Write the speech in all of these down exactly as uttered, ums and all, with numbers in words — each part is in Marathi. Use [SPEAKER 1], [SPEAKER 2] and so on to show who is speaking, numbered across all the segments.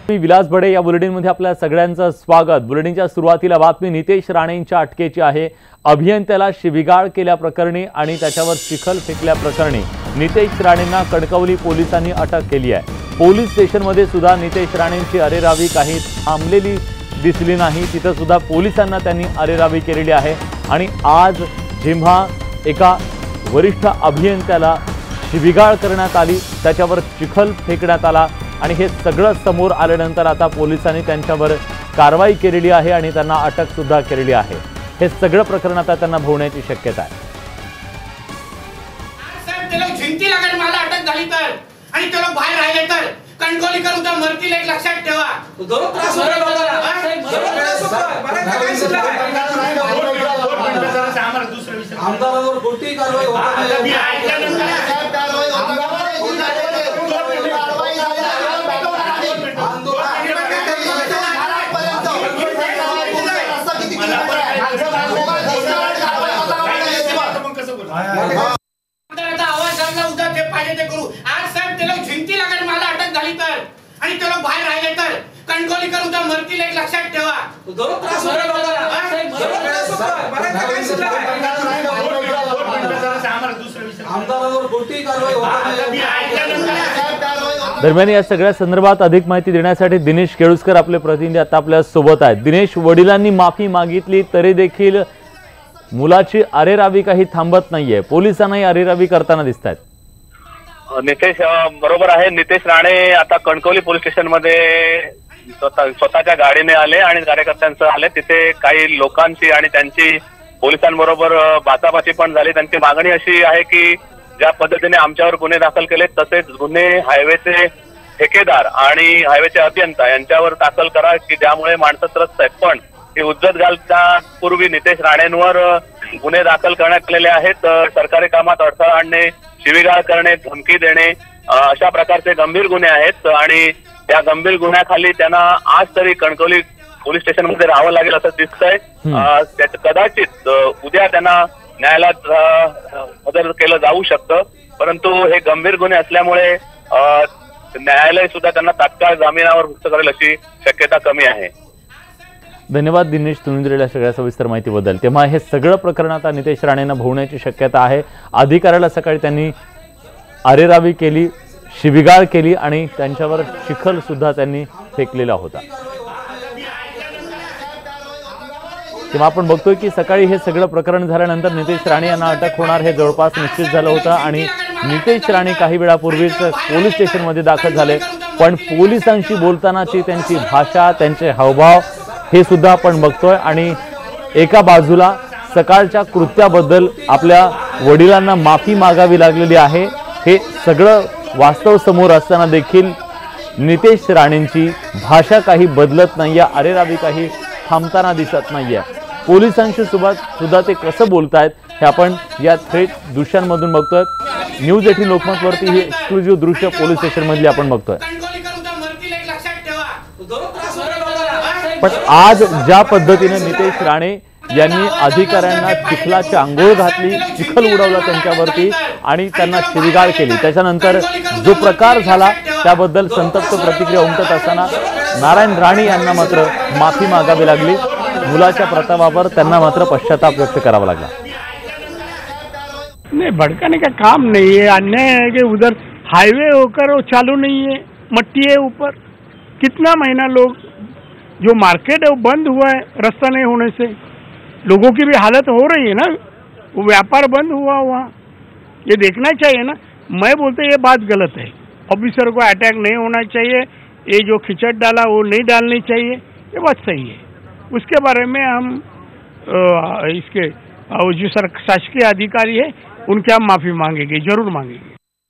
[SPEAKER 1] मी विलास बडे या बुलेटिनमध्ये आपल्या सगळ्यांचं स्वागत। बुलेटिनच्या सुरुवातीला बातमी नितेश राणेंच्या अटकेची आहे। अभियंत्याला शिवीगाळ केल्या प्रकरणी आणि त्याच्यावर चिखल फेकल्या प्रकरणी नितेश राणेंना कणकवली पोलिसांनी अटक केली आहे। पोलीस स्टेशनमध्ये सुद्धा नितेश राणेंची अरेरावी काही थांबलेली दिसली नाही, तिथे सुद्धा पोलिसांना त्यांनी अरेरावी केलेली आहे। आणि आज जेव्हा एका वरिष्ठ अभियंत्याला शिवीगाळ करण्यात आली, त्याच्यावर चिखल फेकण्यात आला आणि हे सगळं समोर आल्यानंतर आता पोलिसांनी त्यांच्यावर कारवाई केलेली आहे आणि त्यांना अटक सुद्धा केलेली आहे। हे सगळं प्रकरण आता त्यांना भोवण्याची शक्यता आहे।
[SPEAKER 2] साहेब ते लोक झिंती लागत मला अटक झाली तर आणि ते लोक बाहेर राहिले तर कणकवलीकर उद्या मरतील, एक लक्षात ठेवा। जरूर त्रास होणार लोकांना साहेब, जरूर त्रास होणार। मला काय आम्हाला दुसरा विषय आमदारावर कोणतीही कारवाई होणार नाही। मी ऐकलं नाही साहेब, कारवाई होणार नाही। आवाज आमला उद्या ते पाहिजे ते करू। आज साहेब ते लोक झिंती लागत मला अटक झाली तर आणि ते लोक बाहेर राहिले तर कणकवलीकर उद्या मरतील, एक लक्षात ठेवा। जरूर त्रास होणार लोकांना साहेब, जरूर त्रास होणार। मला काय आम्हाला दुसरा विषय आमदारावर कोणतीही कारवाई होणार नाही। मी ऐकलं नाही साहेब, कारवाई होणार।
[SPEAKER 1] दरम्यान या सगळ्या संदर्भात अधिक माहिती देण्यासाठी दिनेश केळुसकर आपले प्रतिनिधी आता आपल्या सोबत आहेत। दिनेश, वडिलांनी माफी मागितली तरी देखील मुलाची अरेरावी काही थांबत नाहीये, पोलिसांनाही अरेरावी करताना दिसतात।
[SPEAKER 3] नितेश बरोबर आहे। नितेश राणे आता कणकवली पोलीस स्टेशन मध्ये स्वतः स्वतःच्या गाडीने आले आणि कार्यकर्त्यांसह आले। तिथे काही लोकांची आणि त्यांची पोलिसांबरोबर बाचाबाची पण झाली। त्यांची मागणी अशी आहे की ज्या पद्धतीने आमच्यावर गुन्हे दाखल केले तसेच गुन्हे हायवेचे ठेकेदार आणि हायवेचे अभियंता यांच्यावर दाखल करा की ज्यामुळे माणसं त्रस्त आहेत। पण ही उज्जत घालण्यापूर्वी नितेश राणेंवर गुन्हे दाखल करण्यात आलेले आहेत। सरकारी कामात अडथळा आणणे, शिवीगाळ करणे, धमकी देणे अशा प्रकारचे गंभीर गुन्हे आहेत आणि त्या गंभीर गुन्ह्याखाली त्यांना आज तरी कणकवली पोलीस स्टेशन मध्ये राहावं लागेल असं दिसतंय। कदाचित उद्या त्यांना न्यायालयात हजर केलं जाऊ शकतं, परंतु हे गंभीर गुन्हे असल्यामुळे न्यायालय सुद्धा त्यांना तात्काळ जामिनावर मुक्त करेल अशी शक्यता कमी आहे।
[SPEAKER 1] धन्यवाद दिनेश, तुम्ही दिलेल्या सगळ्या सविस्तर माहितीबद्दल। तेव्हा हे सगळं प्रकरण आता नितेश राणेंना भोवण्याची शक्यता आहे। अधिकाऱ्याला सकाळी त्यांनी अरेरावी केली, शिवीगाळ केली आणि त्यांच्यावर चिखल सुद्धा त्यांनी फेकलेला होता। तेव्हा आपण बघतोय की सकाळी हे सगळं प्रकरण झाल्यानंतर नितेश राणे यांना अटक होणार हे जवळपास निश्चित झालं होतं आणि नितेश राणे काही वेळापूर्वीच पोलीस स्टेशनमध्ये दाखल झाले। पण पोलिसांशी बोलतानाची त्यांची भाषा, त्यांचे हावभाव हे सुद्धा आपण बघतोय आणि एका बाजूला सकाळच्या कृत्याबद्दल आपल्या वडिलांना माफी मागावी लागलेली आहे। हे सगळं वास्तव समोर असताना देखील नितेश राणेंची भाषा काही बदलत नाहीये, अरेरावी काही थांबताना दिसत नाहीये। पोलिसांशी सोबत सुद्धा ते कसं बोलतायत हे आपण या थेट दृश्यांमधून बघतोय। न्यूज एटीन लोकमतवरती हे एक्सक्लुझिव्ह दृश्य पोलीस स्टेशन मधली आपण बघतोय। पण आज ज्या पद्धतीने नितेश राणे यांनी अधिकाऱ्यांना चिखलाची आंघोळ घातली, चिखल उडवला त्यांच्यावरती आणि त्यांना शिवीगाळ केली, त्याच्यानंतर जो प्रकार झाला त्याबद्दल संतप्त प्रतिक्रिया उमटत असताना नारायण राणे यांना मात्र माफी मागावी लागली। मुलाच्या प्रतापावर त्यांना मात्र पश्चाताप व्यक्त करावा लागला।
[SPEAKER 4] नहीं, भड़काने का काम नहीं है। अन्याय है कि उधर हाईवे होकर वो चालू नहीं है, मट्टी है ऊपर। कितना महीना लोग जो मार्केट है वो बंद हुआ है रास्ता नहीं होने से, लोगों की भी हालत हो रही है ना, वो व्यापार बंद हुआ वहाँ, ये देखना चाहिए ना। मैं बोलते ये बात गलत है, ऑफिसर को अटैक नहीं होना चाहिए, ये जो खिचड़ डाला वो नहीं डालनी चाहिए, ये बात सही है। उसके बारे में हम आ, इसके जो सर शासकीय अधिकारी है उनके हम माफी मांगेंगे, जरूर मांगेंगे।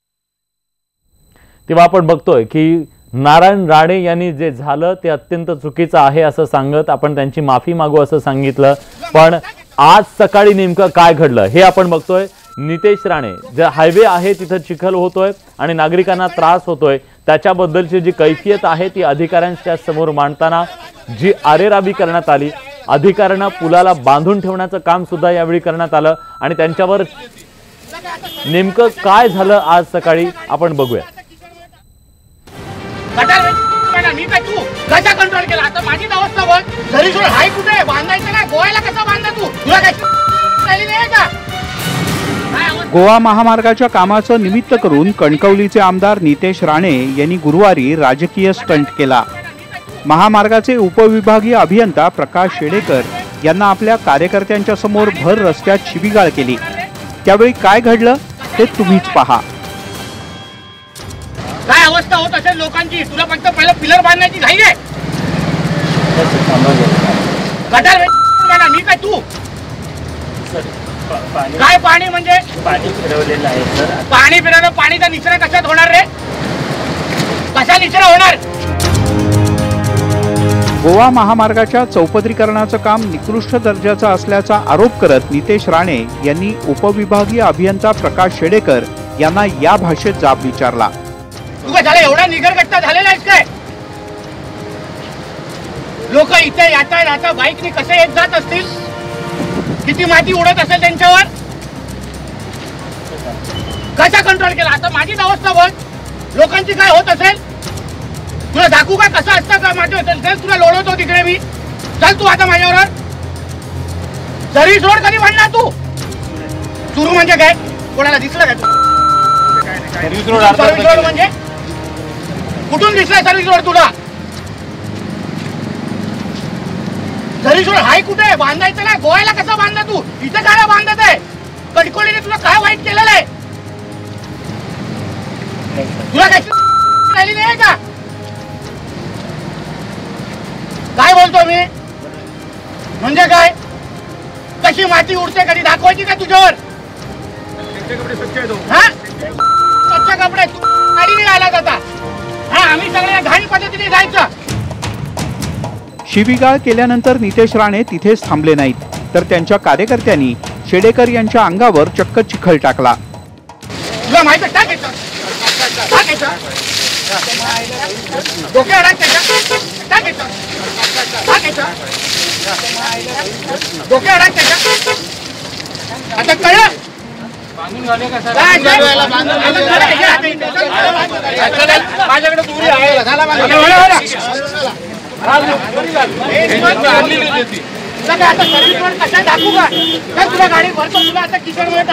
[SPEAKER 1] तेव्हा आपण बघतोय की नारायण राणे यांनी जे झालं ते अत्यंत चुकीचं आहे असं सांगत आपण त्यांची माफी मागू असं सांगितलं। पण आज सकाळी नेमकं काय घडलं हे आपण बघतोय। नितेश राणे जे हायवे आहे तिथे चिखल होतोय आणि नागरिकांना त्रास होतोय, त्याच्याबद्दलची जी कैफियत आहे ती अधिकाऱ्यांच्या समोर मांडताना जी अरेरावी करण्यात आली, अधिकाऱ्यांना पुलाला बांधून ठेवण्याचं काम सुद्धा यावेळी करण्यात आलं आणि त्यांच्यावर नेमकं काय झालं आज सकाळी आपण बघूया।
[SPEAKER 2] गटार मी काय तू कसा कंट्रोल केला? आता माझीच अवस्था बघ. घरी सोड हाय कुठे बांधायचं ना, गोव्याला कसा बांधला तू? तुला काय राहिली नाही का?
[SPEAKER 5] गोवा महामार्गाच्या कामाचं निमित्त करून कणकवलीचे आमदार नितेश राणे यांनी गुरुवारी राजकीय स्टंट केला. महामार्गाचे उपविभागीय अभियंता प्रकाश शेडेकर यांना आपल्या कार्यकर्त्यांच्या समोर भर रस्त्यात शिवीगाळ केली. त्यावेळी काय घडलं ते तुम्हीच पहा.
[SPEAKER 2] काय अवस्था होत असेल लोकांची? तुला फक्त पहिलं पिलर बांधण्याची घाई आहे. गटार बांधा, मी काय तू काय पाणी म्हणजे
[SPEAKER 6] पाणी फिरवलेलं आहे सर.
[SPEAKER 2] पाणी फिरवलं. पाणीचा निचरा कशात होणार रे? कसा निचरा होणार?
[SPEAKER 5] गोवा महामार्गाच्या चौपदरीकरणाचं काम निकृष्ट दर्जाचं असल्याचा आरोप करत नितेश राणे यांनी उपविभागीय अभियंता प्रकाश शेडेकर यांना या भाषेत जाब विचारला.
[SPEAKER 2] तू काय झालं? एवढा निगरगट्टा झालेला आहेस काय? लोक इथे येता राहता बाईकने कसे येत जात असतील? किती माती उडत असेल त्यांच्यावर? कसा कंट्रोल केला? आता माझीच अवस्था बघ. लोकांची काय होत असेल? तुला दाखवू का कसं असतं का? माझं चल तुला लोळवतो तिकडे मी. चल तू आता माझ्यावर. सर्व्हिस रोड कधी म्हणणार तू? सुरू म्हणजे काय? कोणाला दिसलं का? सर्व्हिस रोड सर्व्हिस रोड म्हणजे कुठून दिसला सर्व्हिस रोड तुला? सर्व्हिस रोड हाय कुठे बांधायचं ना, गोव्याला कसा बांधला तू? इथे काय बांधत आहे? कणकवलीने तुला काय वाईट केलेलं आहे? तुला काय राहिली नाही का? काय बोलतो मी? म्हणजे काय? कशी माती उडते कधी दाखवायची का तुझ्यावर? हा स्वच्छ कपडे गाडीने आला जाता. हा आम्ही सगळ्या घाण पद्धतीने जायचं.
[SPEAKER 5] शिवीगाळ केल्यानंतर नितेश राणे तिथेच थांबले नाहीत, तर त्यांच्या कार्यकर्त्यांनी शेडेकर यांच्या अंगावर चक्क चिखल टाकला.
[SPEAKER 2] तुला माहिती आहे टाकायचं टाकायचं डोक्या टाकायचं टाकायचं टाकायचं डोक्या टाकायचं. आता कळलं? माझ्याकडे दुरी आहे. आता सर्व्हिस रोड कशा दाखवू का? काय तुला गाडी भरतो? तुला आता किचन मध्ये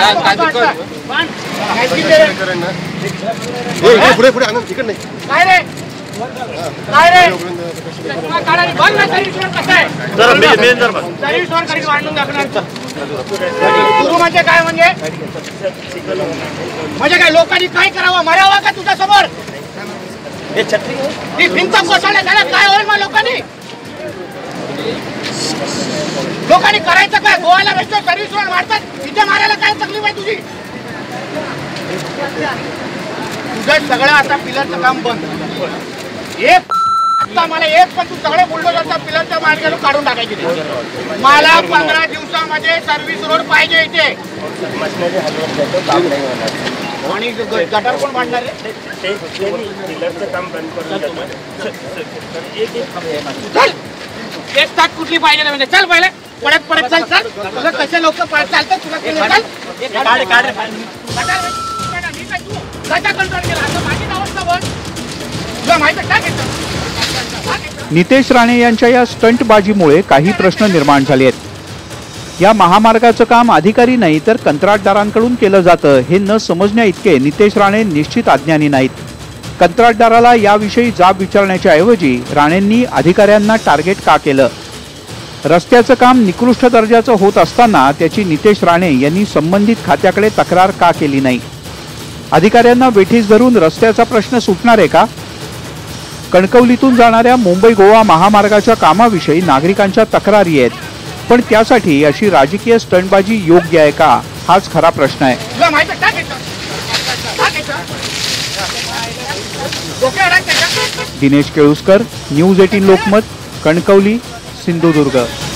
[SPEAKER 7] पुढे पुढे आनंद तिकड नाही.
[SPEAKER 2] काय रे काय रे बघ ना सर्व्हिस रोड कसा आहे? सर्व्हिस रोड कधी वाढून दाखवणार? सुरू म्हणजे काय? म्हणजे म्हणजे काय? लोकांनी काय करावं? मरावं का तुझ्या समोर? ती भिंत कोसळल्या झाल्या काय होईल मग? लोकांनी लोकांनी करायचं काय? गोव्याला भेटतो सर्व्हिस रोड मारतात, इथे मारायला काय तकलीफ आहे तुझी? तुझं सगळं आता पिलरचं काम बंद. एक मला एक पण तू सगळे बुलडोझरचा पिलरच्या मार्गाला काढून टाकायची. मला पंधरा दिवसामध्ये सर्व्हिस रोड पाहिजे इथे. आणि गटार कोण बांधणार आहे? चल एक तास कुठली पाहिजे म्हणजे चल पहिले परत परत चल. चल तुला कसे लोक चालतात तुला केले? चल कसा कंट्रोल केला? आता माझीच अवस्था बघ. तुला माहिती काय घेतलं?
[SPEAKER 5] नितेश राणे यांच्या या स्टंटबाजीमुळे काही प्रश्न निर्माण झाले आहेत. या महामार्गाचं काम अधिकारी नाही तर कंत्राटदारांकडून केलं जातं हे न समजण्या इतके नितेश राणे निश्चित अज्ञानी नाहीत. कंत्राटदाराला याविषयी जाब विचारण्याच्या ऐवजी राणेंनी अधिकाऱ्यांना टार्गेट का केलं? रस्त्याचं काम निकृष्ट दर्जाचं होत असताना त्याची नितेश राणे यांनी संबंधित खात्याकडे तक्रार का केली नाही? अधिकाऱ्यांना वेठीस धरून रस्त्याचा प्रश्न सुटणार आहे का? कणकवलीतून जाणाऱ्या मुंबई गोवा महामार्गाच्या कामाविषयी नागरिकांच्या तक्रारी आहेत, पण त्यासाठी अशी राजकीय स्टंटबाजी योग्य आहे का हाच खरा प्रश्न आहे. Dinesh Keluskar, news eighteen Lokmat, Kankavli, Sindhudurg.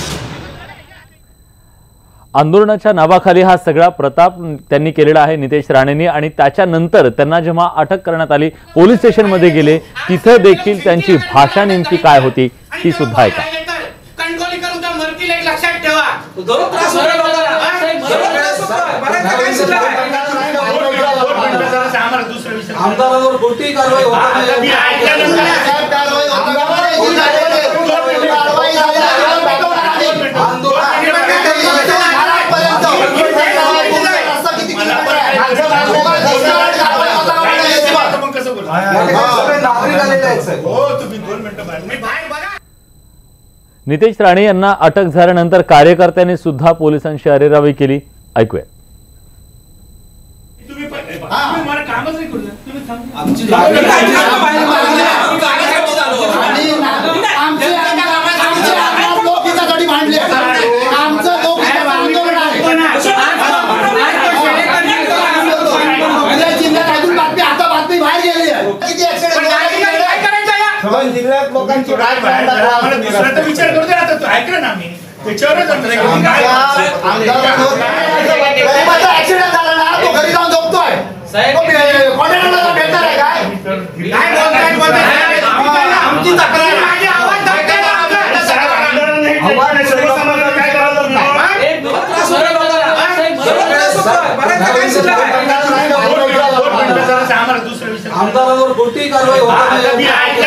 [SPEAKER 1] आंदोलनाच्या नावाखाली हा सगळा प्रताप त्यांनी केलेला आहे नितेश राणेंनी. आणि त्याच्यानंतर त्यांना जेव्हा अटक करण्यात आली, पोलीस स्टेशनमध्ये गेले, तिथं देखील त्यांची भाषा नेमकी काय होती ती सुद्धा ऐका.
[SPEAKER 2] कणकवलीकर उद्या मरतील एक लक्षात ठेवा.
[SPEAKER 7] आमदारावर कोणतीही कारवाई होत नाही.
[SPEAKER 1] नितेश राणे यांना अटक झाल्यानंतर कार्यकर्त्यांनी सुद्धा पोलिसांशी अरेरावी केली. ऐकूया.
[SPEAKER 7] जिल्ह्यात लोकांची काय
[SPEAKER 2] विचार करतो आता तू ऐकलं ना मी त्याच्यावरच ऍक्सिडेंट झाला ना तो घरी जाऊन झोपतोय कॉन्ट्रॅक्टरला भेटणार आहे काय काय बोलताय आमची तक्रार माझी आवाज
[SPEAKER 7] आमदारावर कोणतीही कारवाई होत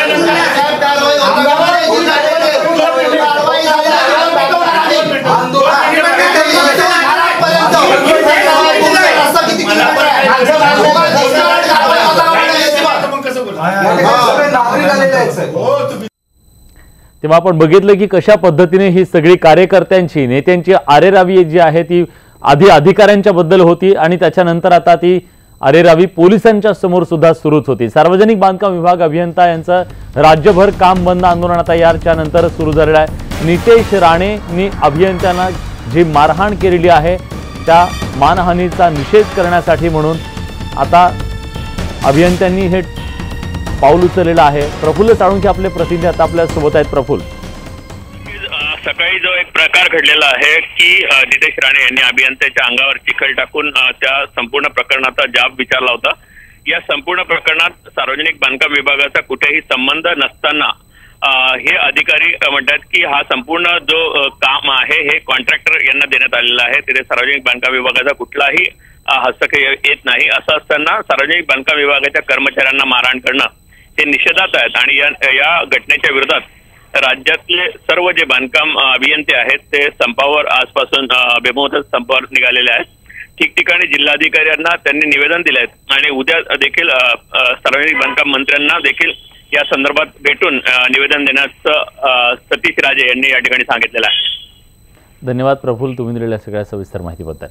[SPEAKER 1] तेव्हा आपण बघितलं की कशा पद्धतीने ही सगळी कार्यकर्त्यांची नेत्यांची आरेरावी जी आहे ती आधी अधिकाऱ्यांच्या बद्दल होती आणि त्याच्यानंतर आता ती अरेरावी पोलिसांच्या समोर सुद्धा सुरूच होती. सार्वजनिक बांधकाम विभाग अभियंता यांचं राज्यभर काम बंद आंदोलन आता याच्या नंतर सुरू झालेलं आहे. नितेश राणेंनी अभियंत्यांना जी मारहाण केलेली आहे त्या मानहानीचा निषेध करण्यासाठी म्हणून आता अभियंत्यांनी हे पाऊल उचललेलं आहे. प्रफुल्ल साळुंखे आपले प्रतिनिधी आता आपल्या सोबत आहेत. प्रफुल्ल,
[SPEAKER 3] सकाळी जो एक प्रकार घडलेला आहे की नितेश राणे यांनी अभियंत्याच्या अंगावर चिखल टाकून त्या संपूर्ण प्रकरणाचा जाब विचारला होता. या संपूर्ण प्रकरणात सार्वजनिक बांधकाम विभागाचा कुठेही संबंध नसताना हे अधिकारी म्हणतात की हा संपूर्ण जो काम आहे हे कॉन्ट्रॅक्टर यांना देण्यात आलेला आहे. तिथे सार्वजनिक बांधकाम विभागाचा कुठलाही हस्तक्षेप येत नाही. असं असताना सार्वजनिक बांधकाम विभागाच्या कर्मचाऱ्यांना मारहाण करणं हे निषेधात आहेत आणि या घटनेच्या विरोधात राज्यातले सर्व जे बांधकाम अभियंते आहेत ते संपावर आजपासून बेमुदत संपावर निघालेले आहेत. ठिकठिकाणी जिल्हाधिकाऱ्यांना त्यांनी निवेदन दिले आहेत आणि उद्या देखील सार्वजनिक बांधकाम मंत्र्यांना देखील या संदर्भात भेटून निवेदन देण्याचं सतीश राजे यांनी या ठिकाणी सांगितलेलं आहे.
[SPEAKER 1] धन्यवाद प्रफुल्ल, तुम्ही दिलेल्या सगळ्या सविस्तर माहितीबद्दल.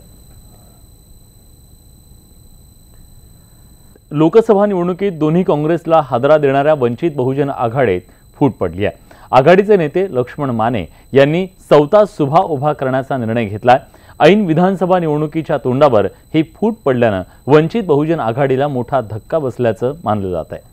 [SPEAKER 1] लोकसभा निवडणुकीत दोन्ही काँग्रेसला हादरा देणाऱ्या वंचित बहुजन आघाडीत फूट पडली आहे. आघाडीचे नेते लक्ष्मण माने यांनी चौथा सुभा उभा करण्याचा निर्णय घेतलाय. ऐन विधानसभा निवडणुकीच्या तोंडावर ही फूट पडल्यानं वंचित बहुजन आघाडीला मोठा धक्का बसल्याचं मानलं जात आहे.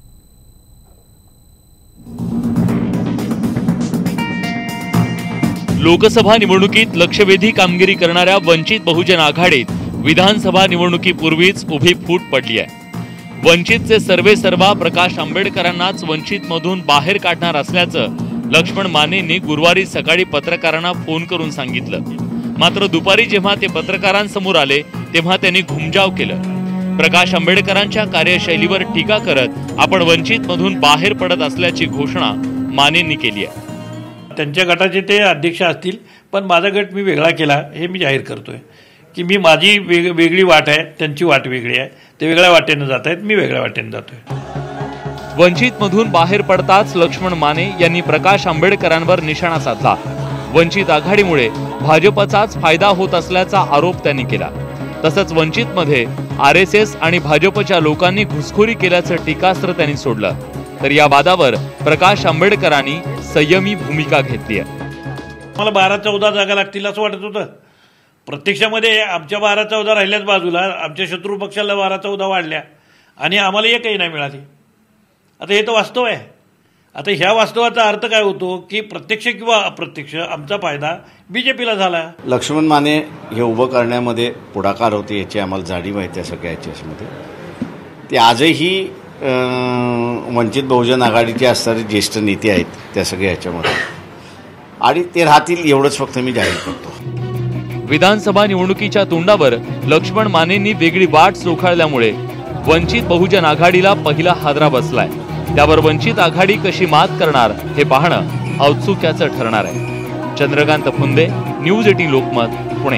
[SPEAKER 1] लोकसभा निवडणुकीत लक्षवेधी कामगिरी करणाऱ्या वंचित बहुजन आघाडीत विधानसभा निवडणुकीपूर्वीच उभी फूट पडली आहे. वंचितचे सर्वे सर्वा प्रकाश आंबेडकरांनाच वंचितमधून बाहेर काढणार असल्याचं लक्ष्मण मानेंनी गुरुवारी सकाळी पत्रकारांना फोन करून सांगितलं. मात्र दुपारी जेव्हा ते पत्रकारांसमोर आले तेव्हा त्यांनी घुमजाव केलं. प्रकाश आंबेडकरांच्या कार्यशैलीवर टीका करत आपण वंचितमधून बाहेर पडत असल्याची घोषणा मानेंनी केली आहे.
[SPEAKER 8] त्यांच्या गटाचे ते अध्यक्ष असतील, पण माझा गट मी वेगळा केला हे मी जाहीर करतोय की मी माझी वेग वेगळी वाट आहे, त्यांची वाट वेगळी आहे. ते वेगळ्या वाटेने जात आहेत, मी वेगळ्या वाटेने जातोय.
[SPEAKER 1] वंचितमधून बाहेर पडताच लक्ष्मण माने यांनी प्रकाश आंबेडकरांवर निशाणा साधला. वंचित आघाडीमुळे भाजपचाच फायदा होत असल्याचा आरोप त्यांनी केला. तसंच वंचितमध्ये आर एस एस आणि भाजपच्या लोकांनी घुसखोरी केल्याचं टीकास्त्र त्यांनी सोडलं. तर या वादावर प्रकाश आंबेडकरांनी संयमी भूमिका घेतली आहे.
[SPEAKER 8] मला बारा चौदा जागा लागतील असं वाटत होतं. प्रत्यक्षामध्ये आमच्या बारा चौदा राहिल्याच बाजूला, आमच्या शत्रू पक्षाला बारा चौदा वाढल्या आणि आम्हाला एकही नाही मिळाली. आता हे तर वास्तव आहे. आता ह्या वास्तवाचा अर्थ काय होतो की प्रत्यक्ष किंवा अप्रत्यक्ष आमचा फायदा बीजेपीला झाला.
[SPEAKER 9] लक्ष्मण माने हे उभं करण्यामध्ये पुढाकार होते याची आम्हाला जाणीव आहे. त्या सगळ्या याच्यामध्ये ते आजही वंचित बहुजन आघाडीचे असणारे ज्येष्ठ नेते आहेत त्या सगळ्या याच्यामध्ये आणि ते राहतील एवढंच फक्त मी जाहीर करतो.
[SPEAKER 1] विधानसभा निवडणुकीच्या तोंडावर लक्ष्मण मानेंनी वेगळी वाट चोखाळल्यामुळे वंचित बहुजन आघाडीला पहिला हादरा बसलाय. त्यावर वंचित आघाडी कशी मात करणार हे पाहणं औत्सुक्याचं ठरणार आहे. Chandrakant Phunde, news eighteen Lokmat, Pune.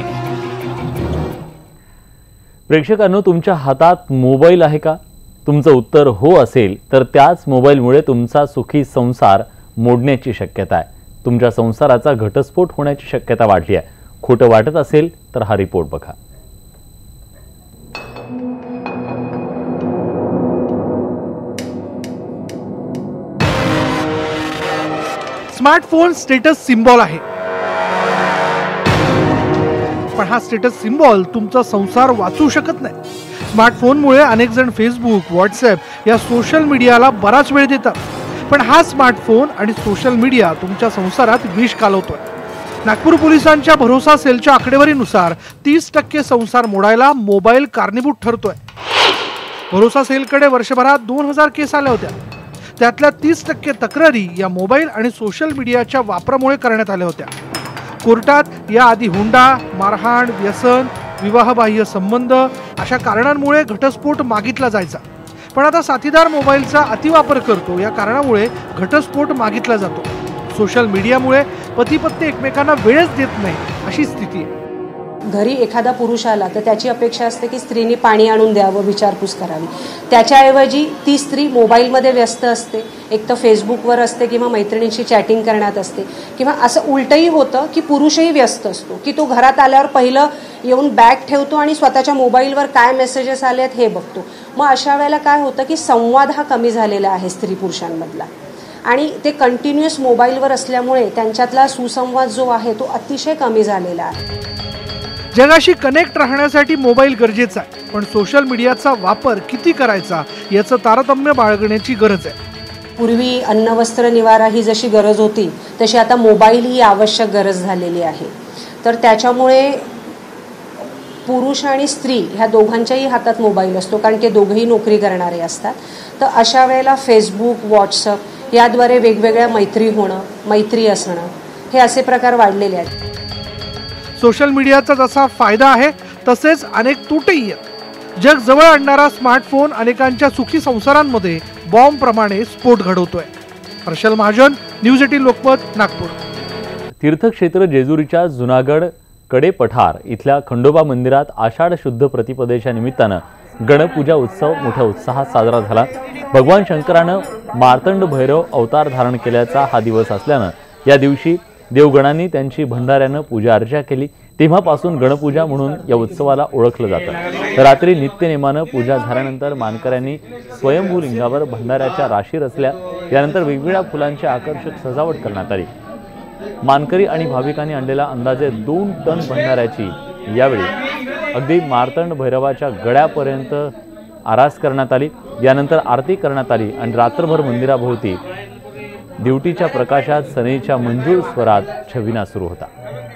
[SPEAKER 1] प्रेक्षकांनो, तुमच्या हातात मोबाईल आहे का? तुमचं उत्तर हो असेल तर त्याच मोबाईलमुळे तुमचा सुखी संसार मोडण्याची शक्यता आहे. तुमच्या संसाराचा घटस्फोट होण्याची शक्यता वाढली आहे. खोटं वाटत असेल तर हा रिपोर्ट बघा.
[SPEAKER 10] स्मार्टफोन स्टेटस सिम्बॉल आहे, पण हा स्टेटस सिम्बॉल तुमचा संसार वाचू शकत नाही. स्मार्टफोनमुळे अनेक जण फेसबुक, व्हॉट्सअप या सोशल मीडियाला बराच वेळ देतात, पण हा स्मार्टफोन आणि सोशल मीडिया तुमच्या संसारात विष कालवतोय. नागपूर पोलिसांच्या भरोसा सेलच्या आकडेवारीनुसार तीस टक्के संसार मोडायला मोबाईल कारणीभूत ठरतोय. भरोसा सेलकडे वर्षभरात दोन हजार केस आल्या होत्या. त्यातल्या तीस टक्के तक्रारी या मोबाईल आणि सोशल मीडियाच्या वापरामुळे करण्यात आल्या होत्या. कोर्टात याआधी हुंडा, मारहाण, व्यसन, विवाहबाह्य संबंध अशा कारणांमुळे घटस्फोट मागितला जायचा, पण आता साथीदार मोबाईलचा अतिवापर करतो या कारणामुळे घटस्फोट मागितला जातो. सोशल मीडियामुळे पती पत्नी एकमेकांना वेळच देत नाही अशी स्थिती आहे.
[SPEAKER 11] घरी एखादा पुरुष आला तर त्याची अपेक्षा असते की स्त्रीने पाणी आणून द्यावं, विचारपूस करावी. त्याच्याऐवजी ती स्त्री मोबाईलमध्ये व्यस्त असते, एक तर फेसबुकवर असते किंवा मैत्रिणींशी चॅटिंग करण्यात असते, किंवा असं उलटही होतं की पुरुषही व्यस्त असतो की तो घरात आल्यावर पहिलं येऊन बॅग ठेवतो आणि स्वतःच्या मोबाईलवर काय मेसेजेस आले आहेत हे बघतो. मग अशा वेळेला काय होतं की संवाद हा कमी झालेला आहे स्त्री पुरुषांमधला, आणि ते कंटिन्युअस मोबाईलवर असल्यामुळे त्यांच्यातला सुसंवाद जो आहे तो अतिशय कमी झालेला आहे.
[SPEAKER 10] जगाशी कनेक्ट राहण्यासाठी मोबाईल गरजेचा आहे, पण सोशल मीडियाचा वापर किती करायचा याचं तारतम्य बाळगण्याची गरज आहे.
[SPEAKER 11] पूर्वी अन्न वस्त्र निवारा ही जशी गरज होती तशी आता मोबाईल ही आवश्यक गरज झालेली आहे. तर त्याच्यामुळे पुरुष आणि स्त्री ह्या दोघांच्याही हातात मोबाईल असतो, कारण ते दोघंही नोकरी करणारे असतात. तर अशा वेळेला फेसबुक, व्हॉट्सअप याद्वारे वेगवेगळ्या मैत्री होणं, मैत्री असणं हे असे प्रकार वाढलेले आहेत.
[SPEAKER 10] सोशल मीडियाचा जसा फायदा आहे तसेच अनेक तोटेही आहेत. जग जवळ आणणारा स्मार्टफोन अनेकांच्या सुखी संसारांमध्ये बॉम्ब प्रमाणे स्फोट घडवतोय. Harshal Mahajan, news eighteen Lokmat, Nagpur.
[SPEAKER 1] तीर्थक्षेत्र जेजुरीच्या जुनागड कडे पठार इथल्या खंडोबा मंदिरात आषाढ शुद्ध प्रतिपदेच्या निमित्तानं गणपूजा उत्सव मोठ्या उत्साहात साजरा झाला. भगवान शंकरानं मार्तंड भैरव अवतार धारण केल्याचा हा दिवस असल्यानं या दिवशी देवगणांनी त्यांची भंडाऱ्यानं पूजा अर्चा केली. तेव्हापासून गणपूजा म्हणून या उत्सवाला ओळखलं जातं. रात्री नित्यनेमानं पूजा झाल्यानंतर मानकऱ्यांनी स्वयंभू लिंगावर भंडाऱ्याच्या राशी रचल्या. यानंतर वेगवेगळ्या फुलांची आकर्षक सजावट करण्यात आली. मानकरी आणि भाविकांनी आणलेल्या अंदाजे दोन टन भंडाऱ्याची यावेळी अगदी मार्तंड भैरवाच्या गळ्यापर्यंत आरास करण्यात आली. यानंतर आरती करण्यात आली आणि रात्रभर मंदिराभोवती दिवटीच्या प्रकाशात सनईच्या मंजूळ स्वरात छबिना सुरू होता.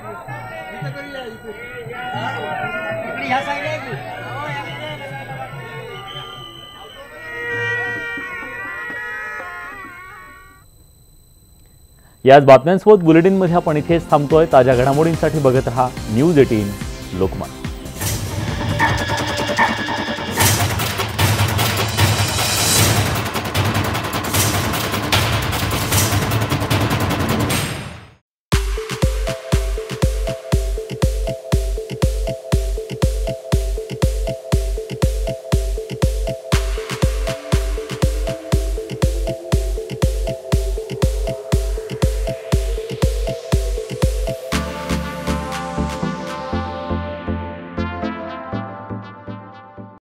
[SPEAKER 1] याच बातम्यांसोबत बुलेटिनमध्ये आपण इथेच थांबतोय. ताज्या घडामोडींसाठी बघत रहा न्यूज एटीन लोकमत.